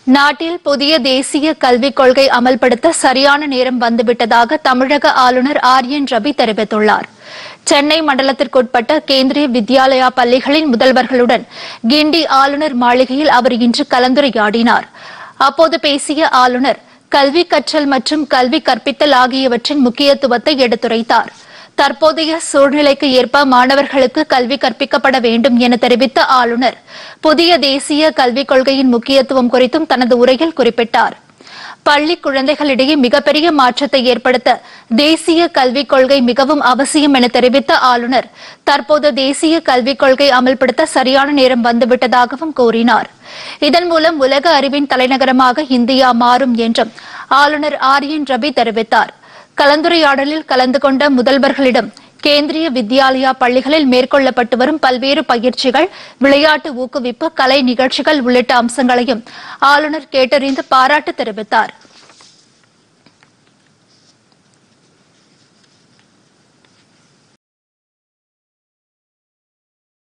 நாட்டில் புதிய தேசிய கல்விக் கொள்கை அமல்படுத்த சரியான நேரம் வந்துவிட்டதாக தமிழக ஆளுநர் ஆர்.என். ரவி தெரிவித்துள்ளார். சென்னை மண்டலத்திற்குட்பட்ட கேந்திரிய வித்யாலயா பள்ளிகளின் முதல்வர்களுடன் கிண்டி ஆளுநர் மாளிகையில் அவர் இன்று கலந்துரையாடினார். அப்போது பேசிய ஆளுநர் கல்வி கற்றல் மற்றும் கல்வி கற்பித்தல் ஆகியவற்றின் முக்கியத்துவத்தை எடுத்துரைத்தார். தற்போதைய சூழ்நிலைக்கு ஏற்ப மாணவர்களுக்கு கல்வி கற்பிக்கப்பட வேண்டும் என தெரிவித்த ஆளுநர் புதிய தேசிய கல்விக் கொள்கையின் முக்கியத்துவம் குறித்தும் தனது உரையில் குறிப்பிட்டார். பள்ளி குழந்தைகளிடையே மிகப்பெரிய மாற்றத்தை ஏற்படுத்த தேசிய கல்விக் கொள்கை மிகவும் அவசியம் என தெரிவித்த ஆளுநர் தற்போது தேசிய கல்விக் கொள்கை அமல்படுத்த சரியான நேரம் வந்துவிட்டதாகவும் கூறினார். இதன் மூலம் உலக அறிவின் தலைநகரமாக இந்தியா மாறும் என்றும் ஆளுநர் ஆர்.என். ரவி தெரிவித்தார். கலந்துரையாடலில் கலந்து கொண்ட முதல்வர்களிடம் கேந்திரிய வித்யாலயா பள்ளிகளில் மேற்கொள்ளப்பட்டு வரும் பல்வேறு பயிற்சிகள், விளையாட்டு ஊக்குவிப்பு, கலை நிகழ்ச்சிகள் உள்ளிட்ட அம்சங்களையும் ஆளுநர் கேட்டறிந்து பாராட்டு தெரிவித்தார்.